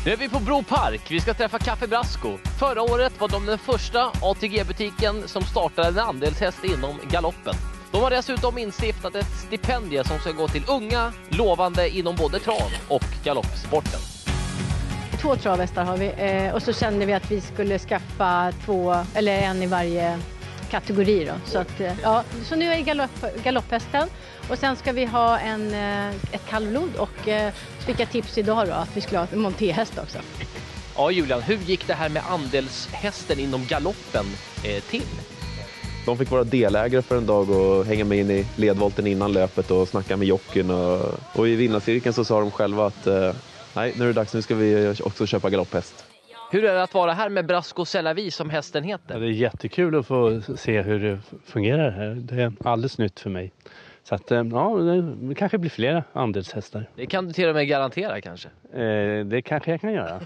Nu är vi på Bro Park. Vi ska träffa Café Brasco. Förra året var de den första ATG-butiken som startade en andelshäst inom galoppen. De har dessutom instiftat ett stipendium som ska gå till unga, lovande inom både trav och galoppsporten. 2 travhästar har vi och så kände vi att vi skulle skaffa 2 eller en i varje kategori då. Så nu är det galopphästen och sen ska vi ha ett kallblod och fick jag tips idag då att vi skulle ha en montéhäst också. Ja Julian, hur gick det här med andelshästen inom galoppen till? De fick vara delägare för en dag och hänga med in i ledvolten innan löpet och snacka med jocken. Och i vinnarcirkeln så sa de själva att nej, nu är det dags, nu ska vi också köpa galopphäst. Hur är det att vara här med Brasco Selavi som hästen heter? Ja, det är jättekul att få se hur det fungerar här. Det är alldeles nytt för mig. Så att, ja, det kanske blir flera andelshästar. Det kan du till och med garantera kanske? Det kanske jag kan göra.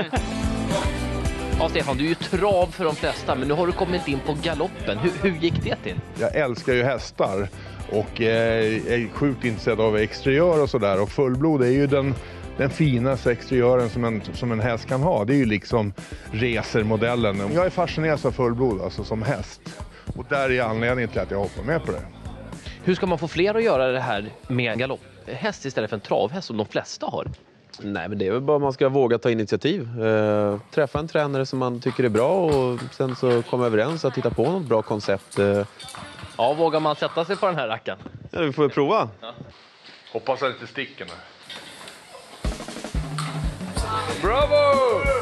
Ja Stefan, du är ju trav för de flesta, men nu har du kommit in på galoppen. Hur gick det till? Jag älskar ju hästar och är sjukt intresserad av exteriör och sådär. Och fullblod är ju den finaste exteriören som en häst kan ha. Det är ju liksom racermodellen. Jag är fascinerad av fullblod, alltså som häst. Och där är anledningen till att jag hoppar med på det. Hur ska man få fler att göra det här med galopphäst istället för en travhäst som de flesta har? Nej, men det är väl bara man ska våga ta initiativ. Träffa en tränare som man tycker är bra och sen så komma överens att titta på något bra koncept. Ja, vågar man sätta sig på den här racken? Ja, vi får prova. Ja. Hoppas att det inte sticker nu. Bravo!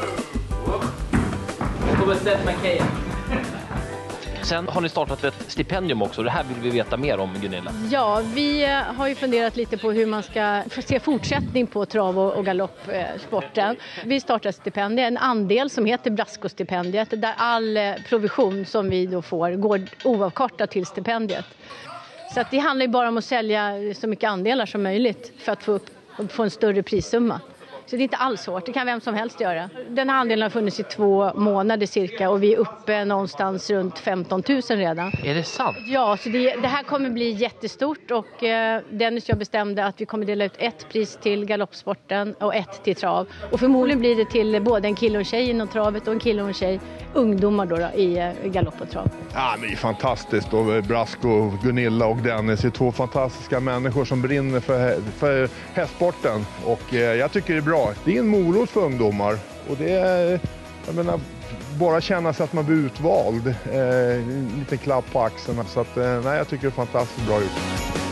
Jag kommer Seth McKay. Sen har ni startat ett stipendium också. Det här vill vi veta mer om, Gunilla. Ja, vi har ju funderat lite på hur man ska se fortsättning på trav- och galoppsporten. Vi startar ett stipendium, en andel som heter Brasco-stipendiet, där all provision som vi då får går oavkortat till stipendiet. Så att det handlar ju bara om att sälja så mycket andelar som möjligt för att få en större prissumma. Så det är inte alls svårt, det kan vem som helst göra. Den här andelen har funnits i 2 månader cirka och vi är uppe någonstans runt 15 000 redan. Är det sant? Ja, så det här kommer bli jättestort och Dennis och jag bestämde att vi kommer dela ut 1 pris till galoppsporten och 1 till trav. Och förmodligen blir det till både en kille och en tjej inom travet och en kille och en tjej, ungdomar då i galopp och trav. Ja, det är fantastiskt och Brasco, Gunilla och Dennis är 2 fantastiska människor som brinner för hästsporten och jag tycker det är bra. Det är en morot för ungdomar och det är, jag menar, bara känna sig att man blir utvald, en liten klapp på axeln. Så att, nej, jag tycker det är fantastiskt bra gjort.